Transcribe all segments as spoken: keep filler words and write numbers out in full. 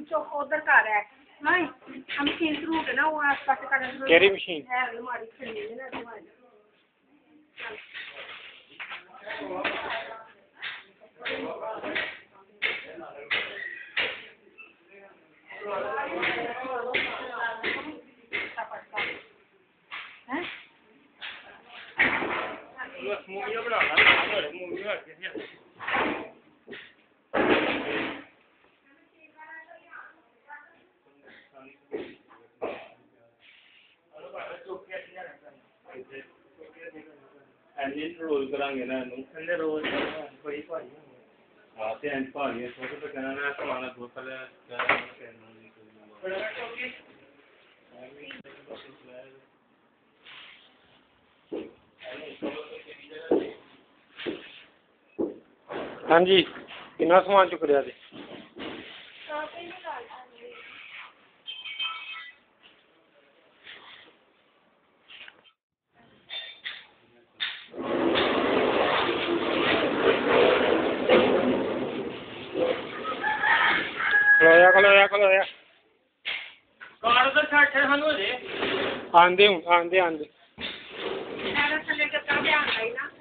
चौक उधर घर है नहीं हम मशीन रूट है ना वो आस पास का केरी मशीन है हमारी खड़ी है ना तुम्हारी मूवी बना मूवी एंजिन रोल करांगे ना थल्ले रोल बड़ी भारी हां ते एंड भारी है छोटे पे कहना ना सामान दो पहले हाँ जी कितना सामान चुक रहा थे खलोया खलोया खलोया कार उधर छाड़ छाड़ हम हो जे आंदे हूं आंदे आंदे मेरा थले के का ध्यान आई ना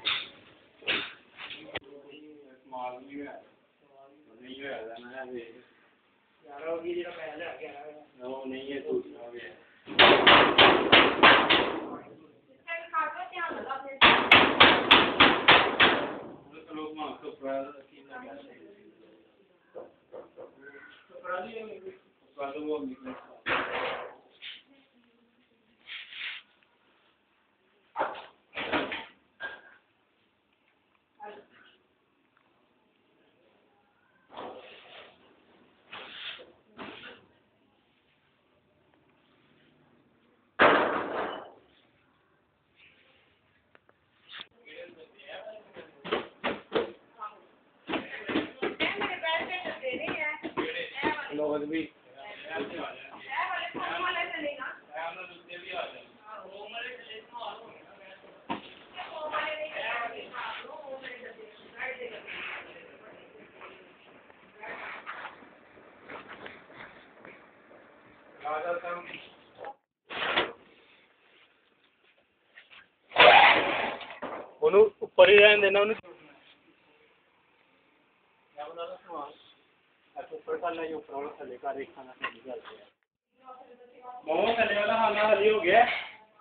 माल नहीं है नहीं है ना है यार होगी जेड़ा पहले आ गया वो नहीं है दूसरा भी है इसका कागज ध्यान लगा अपने तो लोग मां तो प्राण की ना तो प्राण ही है प्राण वो निकले लोग भी ਉਹਨੂੰ ਉੱਪਰ ਹੀ ਰਹਿਣ ਦੇਣਾ ਉਹਨੂੰ क्या बना रहा सामान अच्छा ऊपर कर ले ऊपर वाला थले का एक खाना थली कर दिया मोमो थले वाला खाना हली हो गया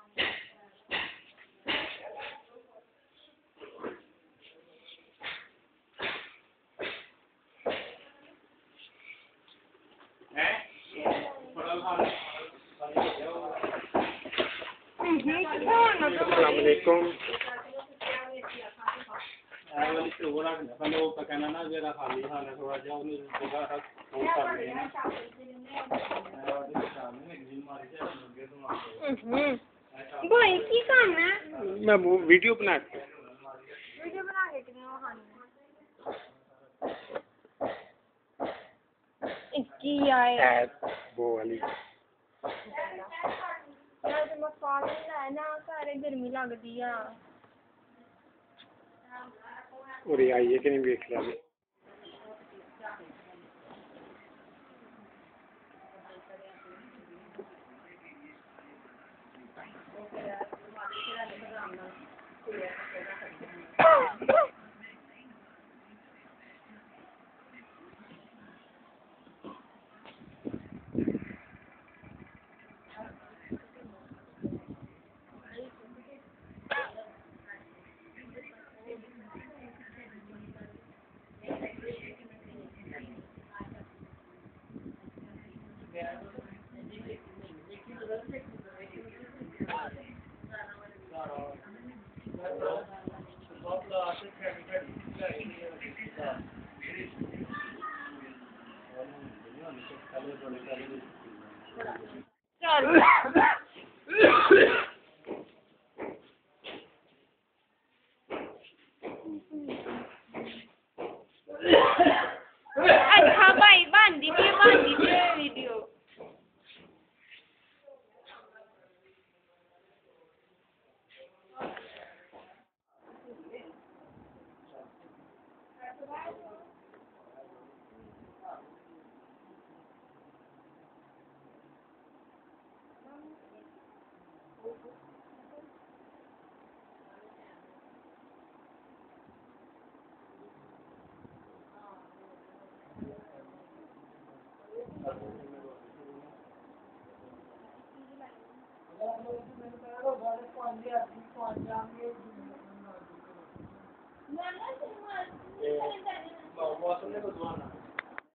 हैं ऊपर वाला खाना अस्सलाम वालेकुम वाली से वो रखना पहले वो पकाना ना जरा खाली खाना थोड़ा जाओ नहीं जगह रख वो कर लेना भाई की काम है मैं वो वीडियो बना के वीडियो बना के कितने वो खाने इक्की आए वो वाली यार तो मकान है ना सारे गर्मी लगदी है और ये आई है कि नहीं देख लिया अच्छा भाई बांधी भी बांधी भी वीडियो मौसम ने कुछ